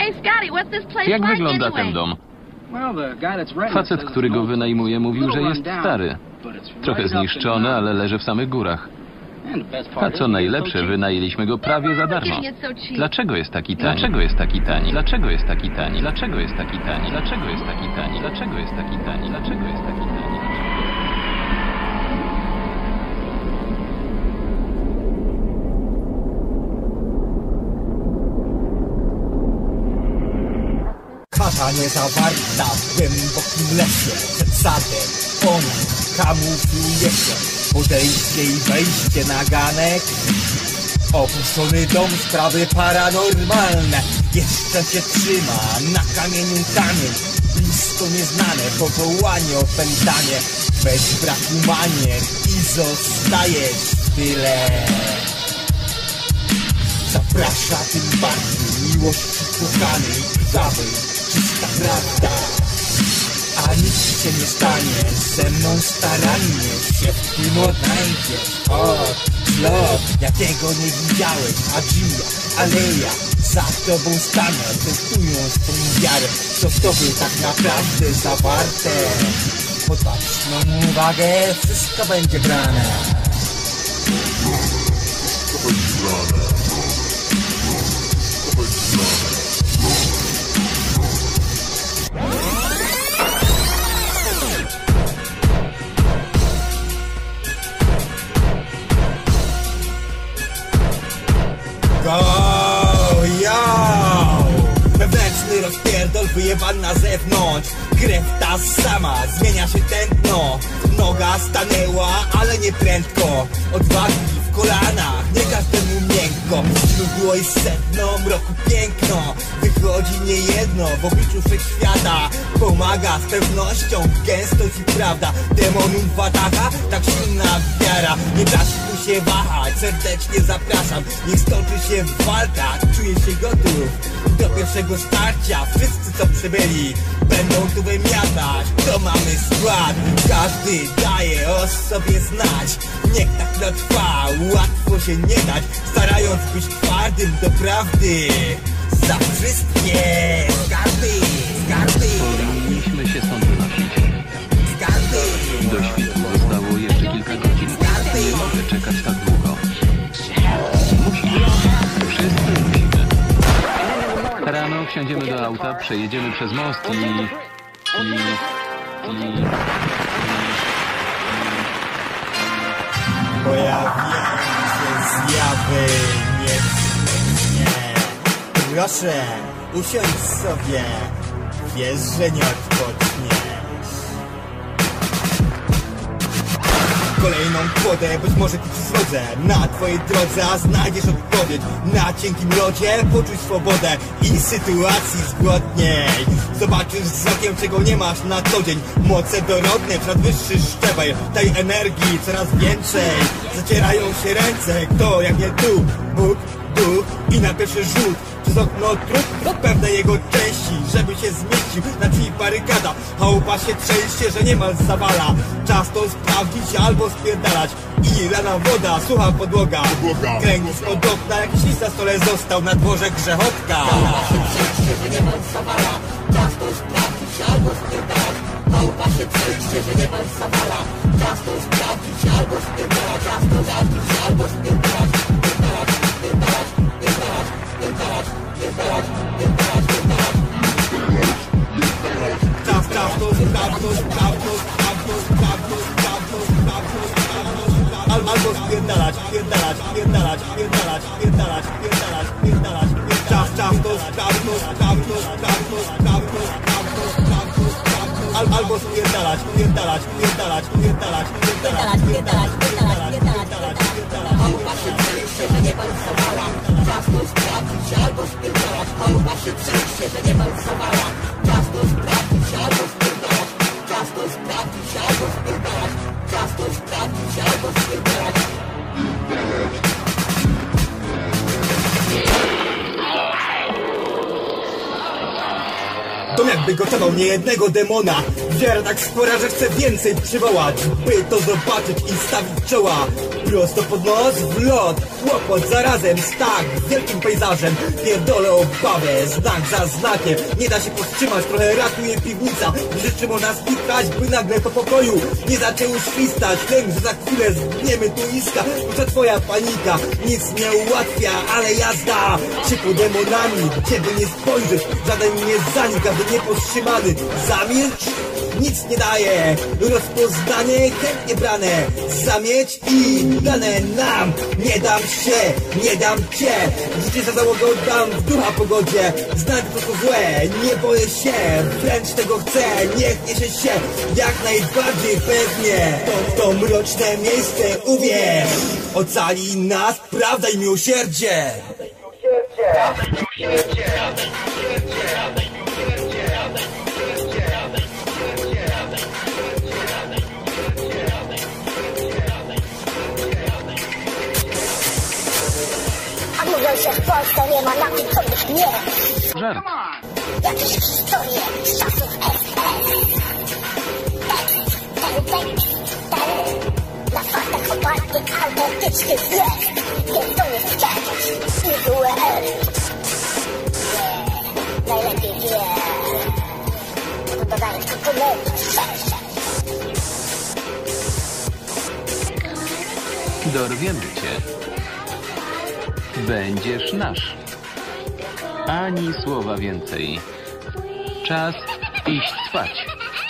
Jak wygląda ten dom? Facet, który go wynajmuje, mówił, że jest stary. Trochę zniszczony, ale leży w samych górach. A co najlepsze, wynajęliśmy go prawie za darmo. Dlaczego jest taki tani? Dlaczego jest taki tani? Dlaczego jest taki tani? Dlaczego jest taki tani? Dlaczego jest taki tani? Dlaczego jest taki tani? Dlaczego jest taki tani? Chata niezawarta w głębokim lesie, przed sadem ponad kamufluje się podejście i wejście na ganek. Opuszczony dom, sprawy paranormalne jeszcze się trzyma na kamieniu kamień. Blisko nieznane powołanie, opętanie, bez braku manier i zostajesz w tyle. Zaprasza tym bardziej miłości kochanej, krwawej, czysta prawda. A nic się nie stanie, ze mną starannie się w tym odnajdziesz. O, lot, jakiego nie widziałeś, Adżia, aleja, za tobą stanę, testując tą wiarę, co w tobie tak naprawdę zawarte. Pod baczną uwagę wszystko będzie brane. Go, yo! Wewnętrzny rozpierdol wyjebany na zewnątrz. Krew ta sama, zmienia się tętno. Noga stanęła, ale nie prędko. Odwagi w kolanach, nie każdemu miękko. Źródło i sedno, mroku piękno. Wychodzi niejedno w obliczu wszechświata. Pomaga z pewnością, gęstość i prawda. Demonów watacha, tak silna wiara. Nie da się tu się wahać, serdecznie zapraszam. Niech stoczy się walka, czuję się gotów do pierwszego starcia. Wszyscy co przybyli będą tu wymiatać. To mamy skład, każdy daje o sobie znać. Niech tak to trwa, łatwo się nie dać, starając być twardym do prawdy. Za wszystkie zgardy, zgardy. Powinniśmy się stąd wynosić. Zgardy. Do świtu zostało jeszcze kilka godzin. Nie mogę czekać tak długo. Musimy. Wszyscy musimy. Rano wsiądziemy do auta, przejedziemy przez most i... Pojawiają się zjawy niewstępnie. Proszę, usiądź sobie. Wiesz, że nie odpoczniesz. Kolejną kłodę, być może ci przysłodzę na twojej drodze, a znajdziesz odpowiedź. Na cienkim lodzie poczuj swobodę i sytuacji zgodniej. Zobaczysz wzrokiem, czego nie masz na co dzień. Moce dorodne, przed wyższy szczebel. Tej energii coraz więcej. Zacierają się ręce, kto jak nie tu? Bóg, duch i na pierwszy rzut przez okno trup pewne jego części, żeby się zmieścił na drzwi barykada. Chałupa się trzęsie, że niemal zawala. Czas to sprawdzić albo spierdalać. I lana woda, sucha podłoga. Kręgi spod okna, jakiś list na stole został. Na dworze grzechotka. Chałupa się trzęsie, że niemal zawala. Czas to sprawdzić albo spierdalać. Chałupa się trzęsie, że niemal zawala. Czas to sprawdzić albo spierdalać. Czas to sprawdzić albo spierdalać. Albo spierdalać, spierdalać, spierdalać, spierdalać, spierdalać, spierdalać, spierdalać. Czas to albo spierdalać, spierdalać, spierdalać, spierdalać, spierdalać, spierdalać, spierdalać, spierdalać, spierdalać. Chałupa się trzęsie, że nie balsowała. Czas to sprawdzić albo spierdalać. Chałupa się trzęsie, że nie balsowała. Czas to sprawdzić albo spierdalać. Czas to sprawdzić albo spierdalać. Czas to sprawdzić albo spierdalać. Dom jakby gotował niejednego demona. Wiara tak spora, że chcę więcej przywołać, by to zobaczyć i stawić czoła. Prosto pod nos, w lot, łopot zarazem, tak wielkim pejzażem. Pierdolę obawę, znak za znakiem. Nie da się powstrzymać, trochę ratuje piwnica. Życzy mu nas pikać, by nagle po pokoju nie zaczęły świstać. Lęk, że za chwilę zgniemy tu iska. Może twoja panika nic nie ułatwia, ale jazda ciepło demonami. Gdzie by nie spojrzeć, żaden nie zanik, każdy niepowstrzymany. Zamilcz, nic nie daje. Rozpoznanie chętnie brane. Zamieć i dane nam. Nie dam się, nie dam cię. Życie za załogę oddam w ducha pogodzie. Znam to co złe, nie boję się. Wręcz tego chcę, niech niesie się jak najbardziej pewnie. To mroczne miejsce, uwierz. Ocali nas prawda i miłosierdzie. A mówią, że w Polsce nie ma naukowych nie. Żart. Jakieś historie z czasów SS. Na faktach oparty, autentyczny jest. Więc to nie wciągać i WL. Najlepiej wie. To dodaję komponenty szersze. Dorwiemy cię. Będziesz nasz. Ani słowa więcej. Czas iść spać.